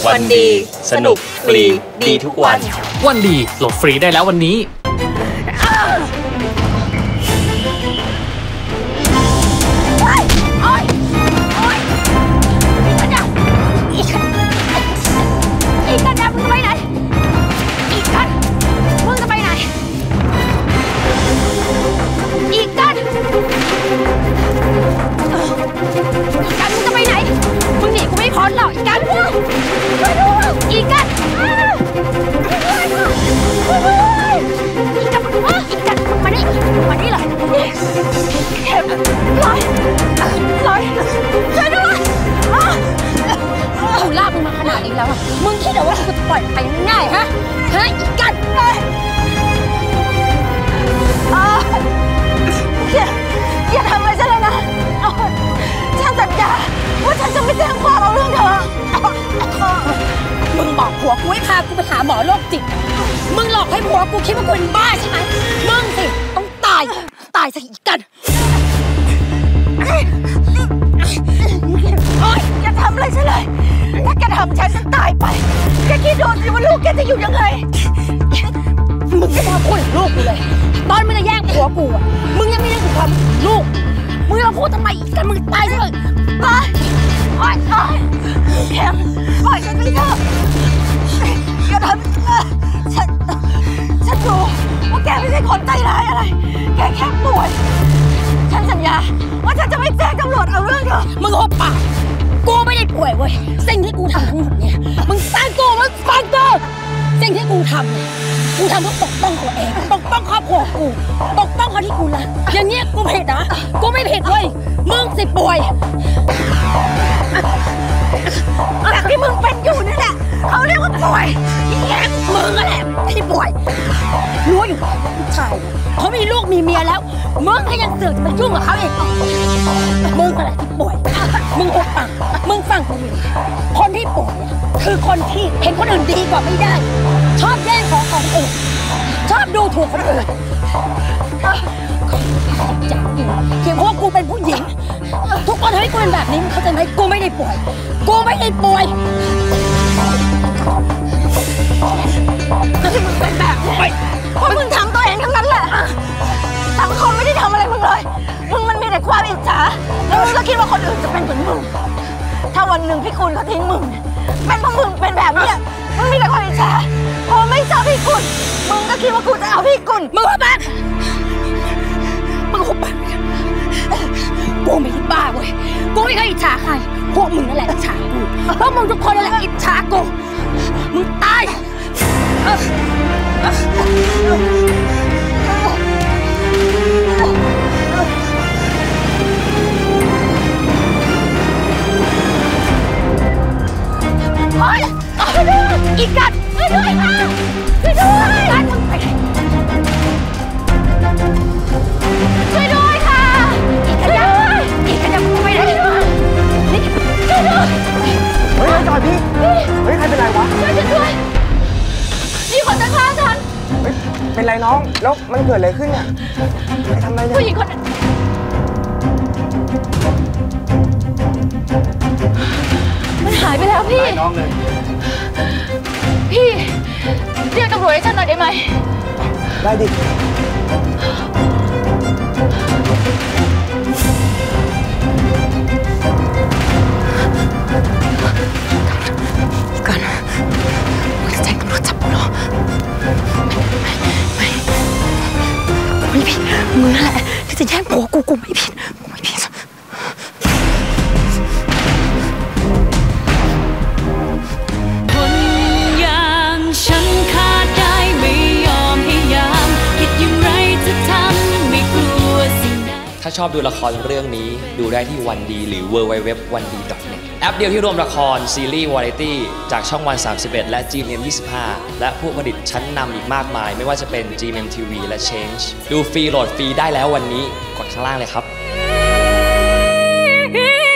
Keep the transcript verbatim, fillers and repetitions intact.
วันดีสนุกฟรีดีทุกวันวันดีโหลดฟรีได้แล้ววันนี้อีกกันนะมึงจะไปไหนอีกกันมึงจะไปไหนอีกกันอีกกันมึงจะไปไหนมึงหนีกูไม่พ้นหรอกอีกกันอีกกันอีกกันอีกกันมานี่มานี่เลยเข็มลอยลอยช่วยด้วยกูลากมึงมาขนาดนี้แล้วอะมึงคิดเหรอว่ากูจะปล่อยไปง่ายฮะฮะอีกกันเลยอย่าอย่าทำอะไรฉันเลยนะฉันสัญญาว่าฉันจะไม่แจ้งความเอาเรื่องเธอมึงบอกผัวกูให้พากูไปหาหมอโรคจิตมึงหลอกให้ผัวกูคิดว่ากูเป็นบ้าใช่ไหมมึงสิต้องตายตายซะอีกกันโอ๊ยอย่าทำอะไรฉันเลยถ้าแกทำฉันฉันตายไปแกคิดดูสิว่าลูกแกจะอยู่ยังไงมึงจะมาพูดถึงลูกกูเลยตอนมึงจะแย่งผัวกูอ่ะมึงยังไม่ได้ถึงความลูกมึงมาพูดทำไมอีกกันมึงตายซะเลยตายโอ๊ยโอ๊ยแข็งปล่อยฉันไปเถอะอย่าทำฉันฉันดูว่าแกไม่ใช่คนใจร้ายอะไรแกแค่ป่วยฉันสัญญาว่าฉันจะไม่แจ้งตำรวจเอาเรื่องเธอมึงหุบปากกูไม่ได้ป่วยเว้ยสิ่งที่กูทำทั้งหมดเนี่ยมึงสร้างกูมึงฟังกูสิ่งที่กูทำเนี่ยกูทำเพื่อปกป้องตัวเองปกป้องครอบครัวกูปกป้องคนที่กูรักอย่างเงี้ยกูผิดนะกูไม่ผิดเว้ยมึงสิป่วยแบบที่มึงเป็นอยู่นี่แหละเขาเรียกว่าป่วยแย่มึงนั่นแหละที่ป่วยรู้อยู่ผู้ชายเขามีลูกมีเมียแล้วมึงก็ยังเสือกจะไปยุ่งกับเขาอีกมึงอะไรที่ป่วยมึงหุบปากมึงฟังกูคนที่ป่วยคือคนที่เห็นคนอื่นดีกว่าไม่ได้ชอบแย่งของของอื่นชอบดูถูกคนอื่นจากกูเพียงเพราะว่ากูเป็นผู้หญิงทุกคนทำให้กูเป็นแบบนี้มึงเข้าใจไหมกูไม่ได้ป่วยกูไม่ได้ป่วยที่มึงเป็นแบบนี้เพราะมึงทำตัวเองทั้งนั้นแหละสังคมไม่ได้ทำอะไรมึงเลยมึงมันมีแต่ความอิจฉาแล้วมึงก็คิดว่าคนอื่นจะเป็นเหมือนมึงถ้าวันหนึ่งพี่คุณเขาทิ้งมึงเป็นเพราะมึงเป็นแบบนี้มึงมีแต่ความอิจฉาพอไม่ชอบพี่คุณมึงก็คิดว่ากูจะเอาพี่คุณมึงหุบปากมึงหุบปากกูไม่ได้บ้าเว้ยกูไม่เคยอิจฉาใครพวกมึงนั่นแหละอิจฉากูพวกมึงทุกคนนั่นแหละอิจฉากูมึงตายโอ๊ยช่วยด้วยอีกกันช่วยด้วยค่ะช่วยด้วยกันมึงไปช่วยด้วยค่ะอีกกันยังอีกกันยังมึงไปไหนนี่ช่วยด้วยเฮ้ยจอยพี่เฮ้ยใครเป็นไรวะช่วยฉันด้วยมีคนจะฆ่าฉันเฮ้ยเป็นไรน้องแล้วมันเกิดอะไรขึ้นเนี่ยใครทำอะไรเนี่ยผู้หญิงคนนั้นมันหายไปแล้วพี่น้องเลยพี่เรียกตำรวจให้ฉันหน่อยได้ไหมได้ดิกันมึงจะแจ้งตำรวจจับกูเหรอไม่ไม่ไม่กูไม่ผิดมึงนั่นแหละที่จะแย่งผัวกูกูไม่ผิดกูไม่ผิดถ้าชอบดูละครเรื่องนี้ดูได้ที่วันดีหรือ ดับเบิลยู ดับเบิลยู ดับเบิลยู ดอท วันดี ดอท เน็ต แอปเดียวที่รวมละครซีรีส์วาไรตี้จากช่องวันสามสิบเอ็ดและ จี เอ็ม ยี่สิบห้าและผู้ผลิตชั้นนำอีกมากมายไม่ว่าจะเป็น จี เอ็ม ที วี และ Change ดูฟรีโหลดฟรีได้แล้ววันนี้กดข้างล่างเลยครับ